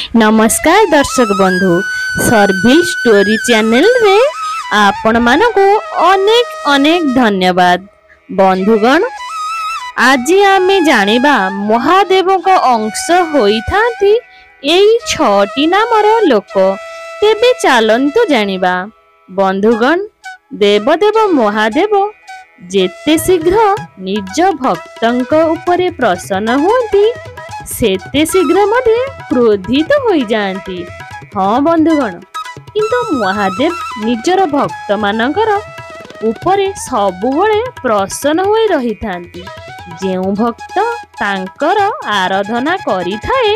नमस्कार दर्शक बंधु सर्विल स्टोरी चैनल रे आपण मानको अनेक अनेक धन्यवाद। बंधुगण आज आमे जानिबा महादेव को अंश होई थांती एई छटी नामर लोक। तेबे चलंतु जानिबा बंधुगण देवदेव महादेव जेते शीघ्र निज भक्तंक उपरे प्रसन्न होती सेते शीघ्र मध्य क्रोधित हो जाती। हाँ बंधुगण किंतु महादेव निजर भक्त मानकर उपरे सबुबले प्रसन्न हो रही थांती। जेउ भक्त तांकर आराधना करी थाए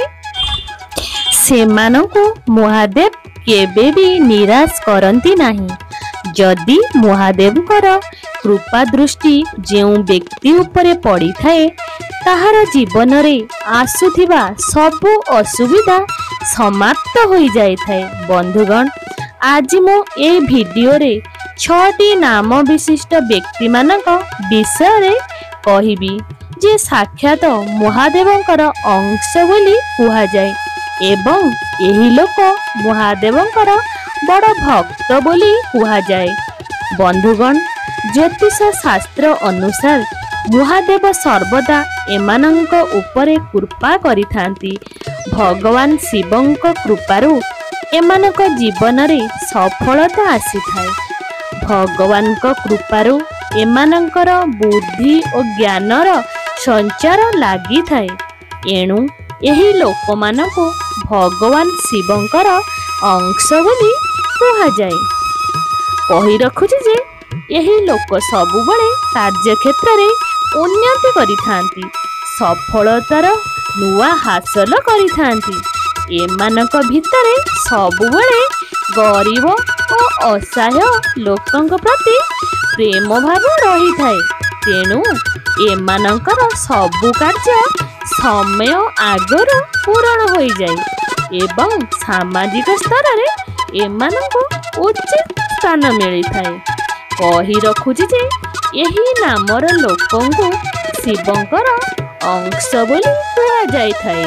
सेमानंकु महादेव केबे भी निराश करंती नाही। जदि महादेवकर कृपा दृष्टि जेउ व्यक्ति उपरे पड़ी थाए ताहार जीवन रे आसुथिबा सबु असुविधा समाप्त हो जाय थाए। बंधुगण आज मो ए वीडियो रे 6टी नाम विशिष्ट व्यक्ति मानक विषय रे कहिबी जे साक्षात महादेवंकर अंश बोली कुहा जाय एवं एही लोक महादेवंकर बड़ भक्त बोली कुहा जाय। बंधुगण ज्योतिष शास्त्र अनुसार महादेव सर्वदा एमानंक उपरे कृपा करिथांती। भगवान शिवंक कृपारु एमानक जीवन रे सफलता आसीथाए। भगवानक कृपारु एमानंकर बुद्धि और ज्ञानर संचार लागि थाए। एणु एही लोकमानकु भगवान शिवंकर अंश बोली कुहा जाए। कहि रखुछि जे एही लोक सबुबले कार्य क्षेत्र रे उन्नति करिथांती सफलतार नुआ हासिल करिथांती। एमानक भितरे सबुबले गरीब और असहाय लोकंक प्रति प्रेम भाव रही थाए। तेणु एमानकर सबु कार्य समय आगर पूर्ण हो जाए एवं सामाजिक स्तर रे एमानंकु उचित स्थान मिली थाए। कहि रखुछि जे एही नामर लोकंकु शिवंकर अंश बोली कुहा जाय थाए।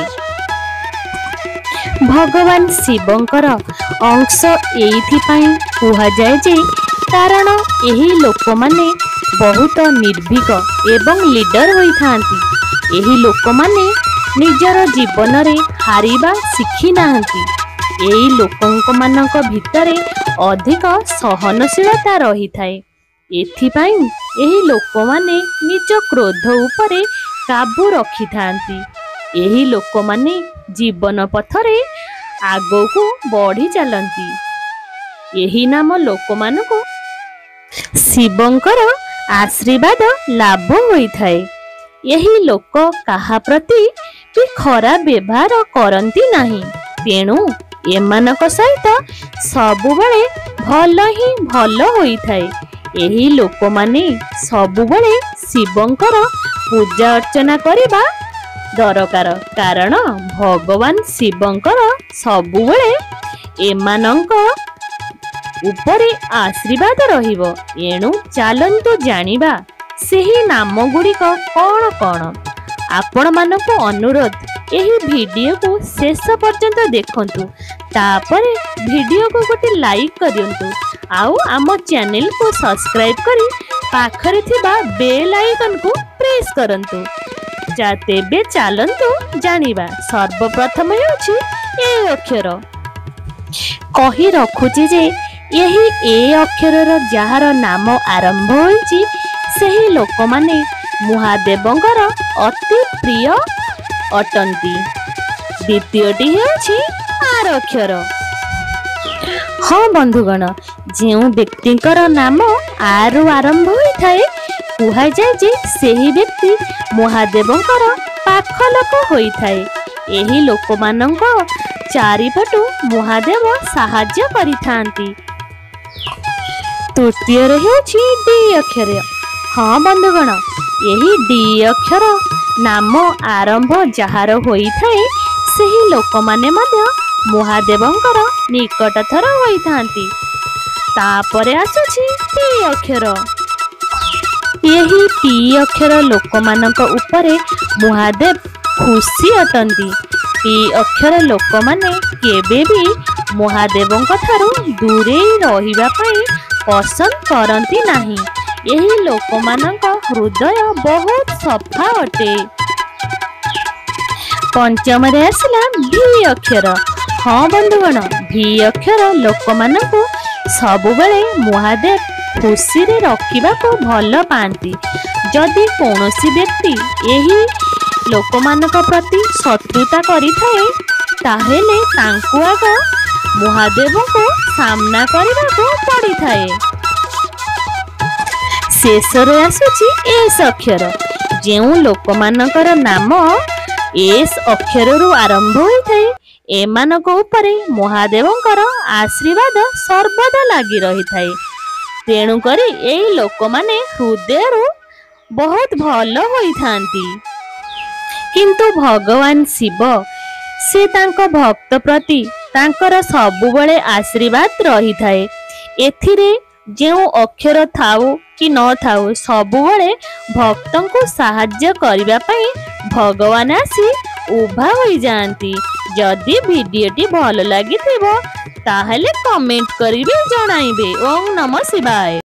भगवान शिवंकर अंश एइथि पई कुहा जाय जे कारण एही लोक माने बहुत निर्भीक एवं लीडर होई थांती। एही लोक माने निजर जीवन रे हारिबा शिखी नाहंती। एही लोकंक मानक भितरे अधिक सहनशीलता रही थाए। एथिपाई एही लोक माने निज क्रोध उपरे काबू रखी थांती। एही लोक माने जीवन पथरे आगो को बढ़ी चलती। एही नाम लोक मानको शिवंकर आशीर्वाद लाभ होई थाए। एही लोक काहा प्रति भी खराब व्यवहार करती नाही। तेणु एमानक सहित सबुबले भल ही भल होई थाए। एही लोक माने सबुबले शिवंकर पूजा अर्चना करिबा दरकार कारण भगवान शिवंकर सबुबले एमानक उपरे आशीर्वाद रहिबो। एणु चलंतु जानिबा सेही नाम गुड़िक कौन कौन। आपण मानको अनुरोध एही वीडियो को शेष पर्यंत देखंतु तापरे वीडियो को गोटे लाइक करियंतु आउ आम चैनल को सब्सक्राइब करी पाखरे थिबा बेल आइकन को प्रेस करंतु। तेबे चलंतु जानिबा सर्वप्रथम अछि ए अक्षर। कहि रखुछि जे यही ए अक्षरर जहार नाम आरंभ होइछि सेही लोक माने महादेवंकर अति प्रिय अटंती। द्वितीयटी हेउछि आर अक्षर। हाँ बंधुगण जेउ व्यक्तिकर नाम आरु आरंभ होई थाए कुहा जाय जे सेही व्यक्ति महादेवंकर पाख लोक होई थाए। एही लोक मानंक चारिपटु महादेव साहाय्य करिथांती। तृतीय हेउछि डी अक्षर। हाँ बंधुगण यही डी अक्षर नाम आरंभ जहार होई थाए सेही लोक माने मध्य महादेवंकर निकटतर होई थांती। तापरे आसुछि टी अक्षर। यही टी अक्षर लोक मानक उपरे महादेव खुशी अटंती। ଟି ଅକ୍ଷର ଲୋକମାନେ କେବେ ବି ମହାଦେବଙ୍କ ଠାରୁ ଦୂରେଇ ରହିବା ପାଇଁ ପସନ୍ଦ କରନ୍ତି ନାହିଁ। ଏହି ଲୋକମାନଙ୍କ ହୃଦୟ ବହୁତ ସଫା ଅଟେ। ପଞ୍ଚମରେ ଆସିଲା ଭି ଅକ୍ଷର। ହଁ ବନ୍ଧୁଗଣ, ଭି ଅକ୍ଷର ଲୋକମାନଙ୍କୁ ସବୁବେଳେ ମହାଦେବ ଖୁସିରେ ରଖିବାକୁ ଭଲ ପାଆନ୍ତି। ଯଦି କୌଣସି ବ୍ୟକ୍ତି ଏହି ଲୋକମାନଙ୍କ ପ୍ରତି ଶତ୍ରୁତା କରିଥାଏ, ତାହେଲେ ତାଙ୍କୁ ଆଗ ମହାଦେବଙ୍କୁ ସାମ୍ନା କରିବାକୁ ପଡ଼ିଥାଏ। ଶେଷରେ ଆସୁଛି ଏସ୍ ଅକ୍ଷର। ଯେଉଁ ଲୋକମାନଙ୍କର ନାମ ଏସ୍ ଅକ୍ଷରରୁ ଆରମ୍ଭ ହୋଇଥାଏ, ଏମାନଙ୍କ ଉପରେ ମହାଦେବଙ୍କର ଆଶୀର୍ବାଦ ସର୍ବଦା ଲାଗି ରହିଥାଏ। ତେଣୁକରି ଏହି ଲୋକମାନେ ହୃଦୟରୁ ବହୁତ ଭଲ ହୋଇଥାନ୍ତି। କିନ୍ତୁ ଭଗବାନ ଶିବ, ସେ ତାଙ୍କ ଭକ୍ତ ପ୍ରତି ତାଙ୍କର ସବୁବେଳେ ଆଶୀର୍ବାଦ ରହିଥାଏ। ଏଥିରେ ଯେଉଁ ଅକ୍ଷର ଥାଉ କି ନଥାଉ, ସବୁବେଳେ ଭକ୍ତଙ୍କୁ ସାହାଯ୍ୟ କରିବା ପାଇଁ ଭଗବାନ ଆସି ଉଭା ହୋଇଯାଆନ୍ତି। ଯଦି ଭିଡ଼ିଓଟି ଭଲ ଲାଗିଥିବ ତାହେଲେ କମେଣ୍ଟ କରିବେ, ଜଣାଇବେ। ଓಂ ନମଃ ଶିବାୟ।